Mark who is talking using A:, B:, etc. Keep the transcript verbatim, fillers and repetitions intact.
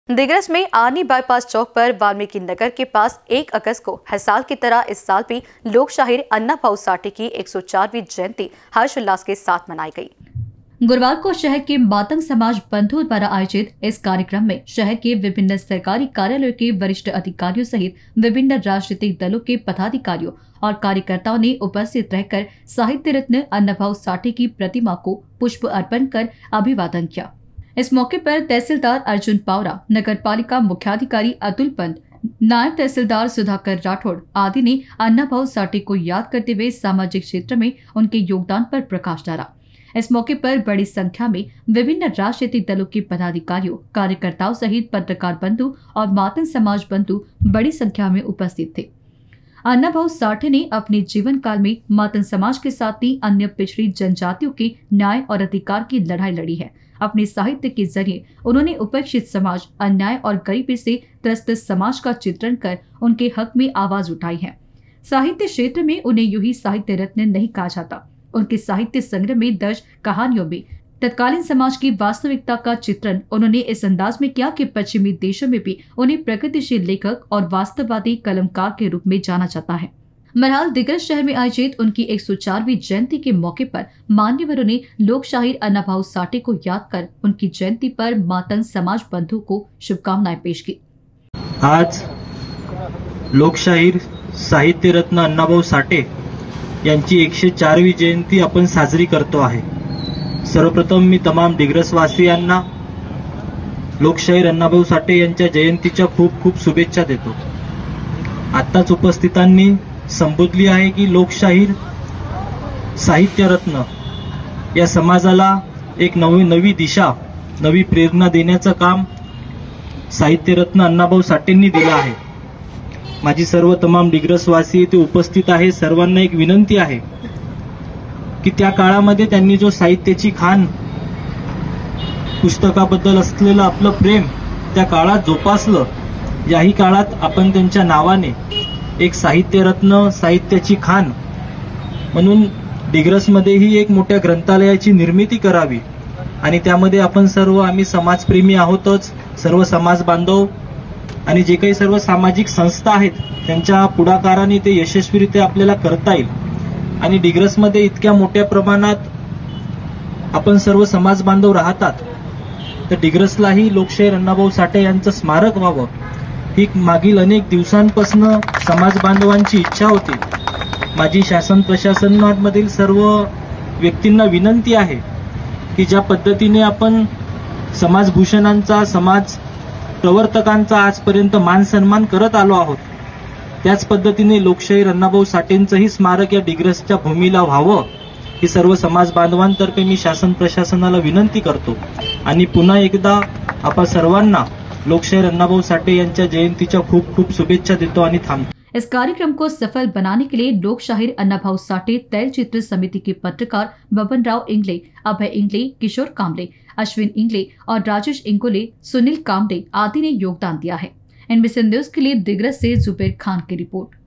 A: दिग्रस में आनी बाईपास चौक पर वाल्मीकि नगर के पास एक अगस्त को हर साल की तरह इस साल भी लोक शाहिर अन्ना भाऊ साठे की एक सौ चारवीं जयंती हर्षोल्लास के साथ मनाई गई। गुरुवार को शहर के मातंग समाज बंधुओं द्वारा आयोजित इस कार्यक्रम में शहर के विभिन्न सरकारी कार्यालयों के वरिष्ठ अधिकारियों सहित विभिन्न राजनीतिक दलों के पदाधिकारियों और कार्यकर्ताओं ने उपस्थित रहकर साहित्य रत्न अन्ना भाऊ साठे की प्रतिमा को पुष्प अर्पण कर अभिवादन किया। इस मौके पर तहसीलदार अर्जुन पावरा, नगर पालिका मुख्याधिकारी अतुल पंत, नायब तहसीलदार सुधाकर राठौड़ आदि ने अन्ना भाऊ साठे को याद करते हुए सामाजिक क्षेत्र में उनके योगदान पर प्रकाश डाला। इस मौके पर बड़ी संख्या में विभिन्न राजनीतिक दलों के पदाधिकारियों, कार्यकर्ताओं सहित पत्रकार बंधु और मातंग समाज बंधु बड़ी संख्या में उपस्थित थे। अन्ना भाऊ साठे ने अपने जीवन काल में मातंग समाज के साथ ही अन्य पिछड़ी जनजातियों के न्याय और अधिकार की लड़ाई लड़ी है। अपने साहित्य के जरिए उन्होंने उपेक्षित समाज, अन्याय और गरीबी से त्रस्त समाज का चित्रण कर उनके हक में आवाज उठाई है। साहित्य क्षेत्र में उन्हें यूं ही साहित्य रत्न नहीं कहा जाता। उनके साहित्य संग्रह में दर्ज कहानियों में तत्कालीन समाज की वास्तविकता का चित्रण उन्होंने इस अंदाज में किया कि पश्चिमी देशों में भी उन्हें प्रगतिशील लेखक और वास्तववादी कलमकार के रूप में जाना जाता है। बहरहाल दिग्रस शहर में आयोजित उनकी एक सौ चारवीं जयंती के मौके पर मान्यवरों ने लोक शाहिर अन्ना भाऊ साठे को याद कर उनकी जयंती पर मातंग समाज बंधु को शुभकामनाएं पेश की।
B: आज लोकशाहीर साहित्य रत्न अन्ना भाऊ साठे यांची एकशे चारवी जयंती आपण साजरी करतो आहे। सर्वप्रथम मी तमाम दिग्रसवासियांना लोकशाहीर अन्ना भाऊ साठे यांच्या जयंतीच्या खूप खूप शुभेच्छा देतो। आताच उपस्थितांनी संबोधली आहे की लोकशाहीर साहित्य रत्न या समाजाला एक नवी नवी दिशा, नवी प्रेरणा देण्याचं काम साहित्य रत्न अन्ना भाऊ साठेंनी दिलं आहे। माझी सर्व तमाम दिग्रसवासी इथे उपस्थित आहे, सर्वांना एक विनंती आहे की त्या काळामध्ये त्यांनी जो साहित्याची खाण, पुस्तकाबद्दल असलेलं आपलं प्रेम त्या काळात जोपासलं, याही काळात आपण त्यांच्या नावाने एक साहित्य रत्न, साहित्याची खाण म्हणून दिग्रसमध्येही एक मोठ्या ग्रंथालयाची निर्मिती करावी आणि त्यामध्ये आपण सर्व आम्ही समाजप्रेमी आहोतच, सर्व समाज बांधव आणि जे काही सर्व सामाजिक संस्था आहेत त्यांच्या पुढाकाराने ते यशस्वीरित्या आपल्याला करता येईल आणि दिग्रसमध्ये इतक्या मोठ्या प्रमाणात आपण सर्व समाज बांधव राहतात, तर दिग्रसलाही लोकशाहीर अन्ना भाऊ साठे यांचं स्मारक व्हावं ही मागील अनेक दिवसांपासून समाज बांधवांची इच्छा होती। माझी शासन प्रशासनामधील सर्व व्यक्तींना विनंती आहे की ज्या पद्धतीने आपण समाजभूषणांचा, समाज प्रवर्तकांचा आजपर्यंत मान सन्मान करत आलो आहोत, त्याच पद्धतीने लोकशाहीर अन्ना भाऊ साठेंचंही स्मारक या दिग्रसच्या भूमीला व्हावं ही सर्व समाज बांधवांतर्फे मी शासन प्रशासनाला विनंती करतो आणि पुन्हा एकदा आपण सर्वांना लोकशाहीर अन्ना भाऊ साठे यांच्या जयंतीच्या खूप खूप शुभेच्छा देतो आणि थांबतो।
A: इस कार्यक्रम को सफल बनाने के लिए लोक शाहिर अन्ना भाऊ साठे तैलचित्र समिति के पत्रकार बबन राव इंगले, अभय इंगले, किशोर कामले, अश्विन इंगले और राजेश इंगोले, सुनील कामले आदि ने योगदान दिया है। एनबीसी न्यूज के लिए दिग्रस से जुबेर खान की रिपोर्ट।